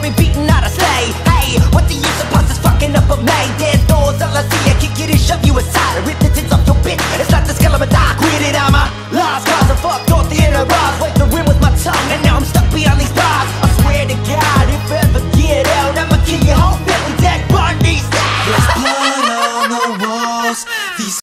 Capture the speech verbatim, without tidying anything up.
be beaten out of sleigh. Hey, what do you suppose is fucking up with me? There's doors, all I see, I kick you to shove you aside. I rip it to